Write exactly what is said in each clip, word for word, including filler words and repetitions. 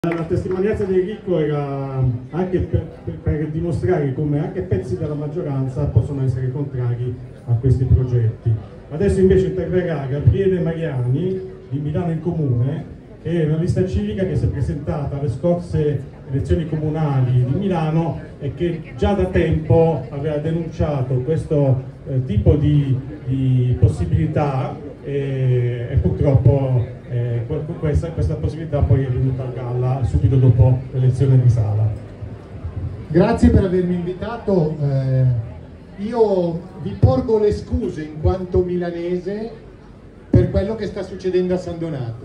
La testimonianza di Enrico era anche per, per, per dimostrare come anche pezzi della maggioranza possono essere contrari a questi progetti. Adesso invece interverrà Gabriele Mariani di Milano in Comune, che è una lista civica che si è presentata alle scorse elezioni comunali di Milano e che già da tempo aveva denunciato questo eh, tipo di, di possibilità e, e purtroppo Eh, questa, questa possibilità poi è venuta a galla subito dopo l'elezione di Sala. Grazie per avermi invitato. Eh, io vi porgo le scuse in quanto milanese per quello che sta succedendo a San Donato.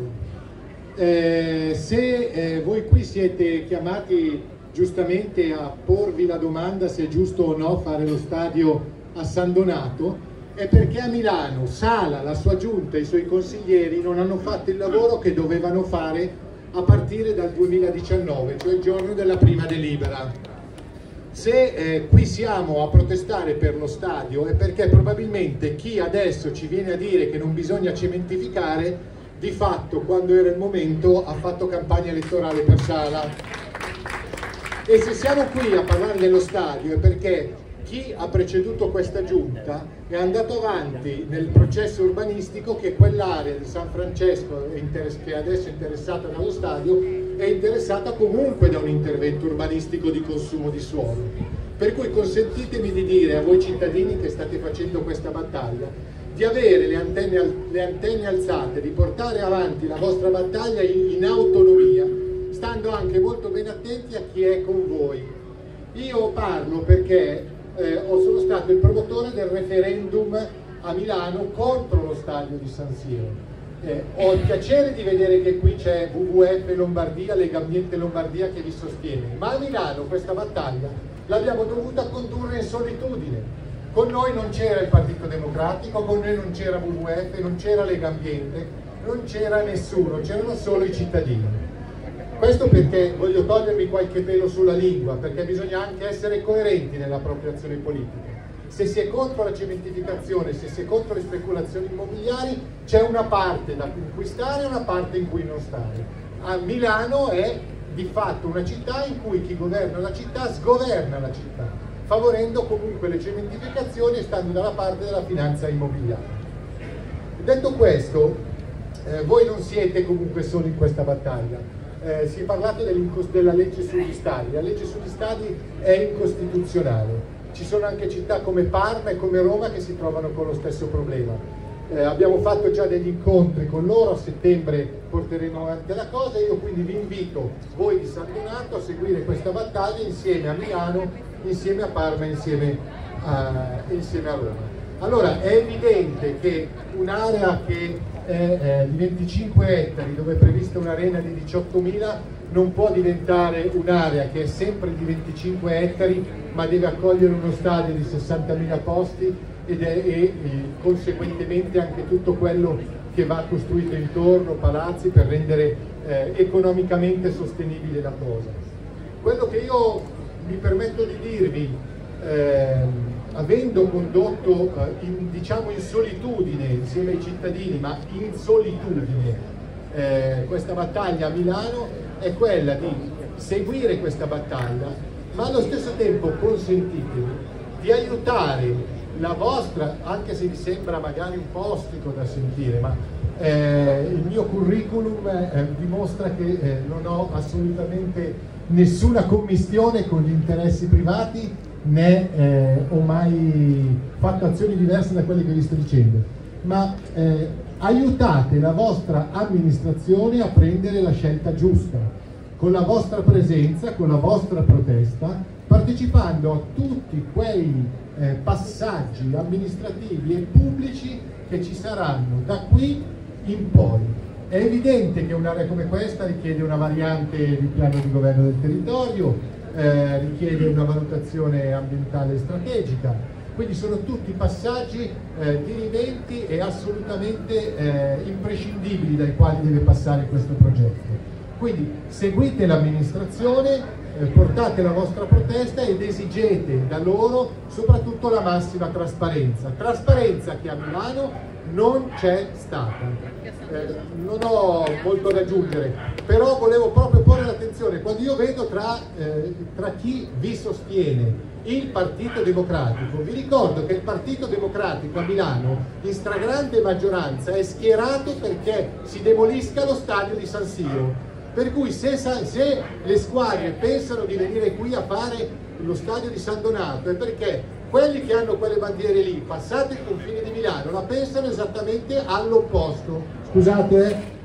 Eh, se eh, voi qui siete chiamati giustamente a porvi la domanda se è giusto o no fare lo stadio a San Donato, è perché a Milano Sala, la sua giunta e i suoi consiglieri non hanno fatto il lavoro che dovevano fare a partire dal duemiladiciannove, cioè il giorno della prima delibera. Se eh, qui siamo a protestare per lo stadio è perché probabilmente chi adesso ci viene a dire che non bisogna cementificare, di fatto quando era il momento ha fatto campagna elettorale per Sala. E se siamo qui a parlare dello stadio è perché chi ha preceduto questa giunta è andato avanti nel processo urbanistico che quell'area di San Francesco che adesso è interessata dallo stadio è interessata comunque da un intervento urbanistico di consumo di suolo. Per cui consentitemi di dire a voi cittadini che state facendo questa battaglia di avere le antenne, le antenne alzate, di portare avanti la vostra battaglia in, in autonomia, stando anche molto ben attenti a chi è con voi. Io parlo perché Eh, sono stato il promotore del referendum a Milano contro lo stadio di San Siro. Eh, ho il piacere di vedere che qui c'è W W F Lombardia, Legambiente Lombardia che vi sostiene, ma a Milano questa battaglia l'abbiamo dovuta condurre in solitudine. Con noi non c'era il Partito Democratico, con noi non c'era W W F, non c'era Legambiente, non c'era nessuno, c'erano solo i cittadini. Questo perché voglio togliermi qualche pelo sulla lingua, perché bisogna anche essere coerenti nella propria azione politica. Se si è contro la cementificazione, se si è contro le speculazioni immobiliari, c'è una parte da cui stare e una parte in cui non stare. A Milano è di fatto una città in cui chi governa la città sgoverna la città, favorendo comunque le cementificazioni e stando dalla parte della finanza immobiliare. Detto questo, eh, voi non siete comunque solo in questa battaglia. Eh, si è parlato della legge sugli stadi. La legge sugli stadi è incostituzionale. Ci sono anche città come Parma e come Roma che si trovano con lo stesso problema. Eh, abbiamo fatto già degli incontri con loro, a settembre porteremo avanti la cosa. Io quindi vi invito, voi di San Donato, a seguire questa battaglia insieme a Milano, insieme a Parma, insieme a, insieme a Roma. Allora, è evidente che un'area che è eh, di venticinque ettari, dove è prevista un'arena di diciottomila, non può diventare un'area che è sempre di venticinque ettari, ma deve accogliere uno stadio di sessantamila posti ed è, e, e conseguentemente anche tutto quello che va costruito intorno, palazzi, per rendere eh, economicamente sostenibile la cosa. Quello che io mi permetto di dirvi, eh, avendo condotto eh, in, diciamo in solitudine insieme ai cittadini, ma in solitudine eh, questa battaglia a Milano, è quella di seguire questa battaglia, ma allo stesso tempo consentitemi di aiutare la vostra, anche se vi sembra magari un po' ostico da sentire, ma eh, il mio curriculum eh, dimostra che eh, non ho assolutamente nessuna commistione con gli interessi privati, né eh, ho mai fatto azioni diverse da quelle che vi sto dicendo, ma eh, aiutate la vostra amministrazione a prendere la scelta giusta, con la vostra presenza, con la vostra protesta, partecipando a tutti quei eh, passaggi amministrativi e pubblici che ci saranno da qui in poi. È evidente che un'area come questa richiede una variante di piano di governo del territorio, Eh, richiede una valutazione ambientale strategica, quindi sono tutti passaggi eh, dirimenti e assolutamente eh, imprescindibili dai quali deve passare questo progetto. Quindi seguite l'amministrazione, eh, portate la vostra protesta ed esigete da loro soprattutto la massima trasparenza, trasparenza che a Milano non c'è stata. Eh, non ho molto da aggiungere, però volevo proprio porre l'attenzione quando io vedo tra, eh, tra chi vi sostiene il Partito Democratico, vi ricordo che il Partito Democratico a Milano in stragrande maggioranza è schierato perché si demolisca lo stadio di San Siro, per cui se, se le squadre pensano di venire qui a fare lo stadio di San Donato è perché quelli che hanno quelle bandiere lì, passate il confine di Milano, la pensano esattamente all'opposto. Scusate, eh.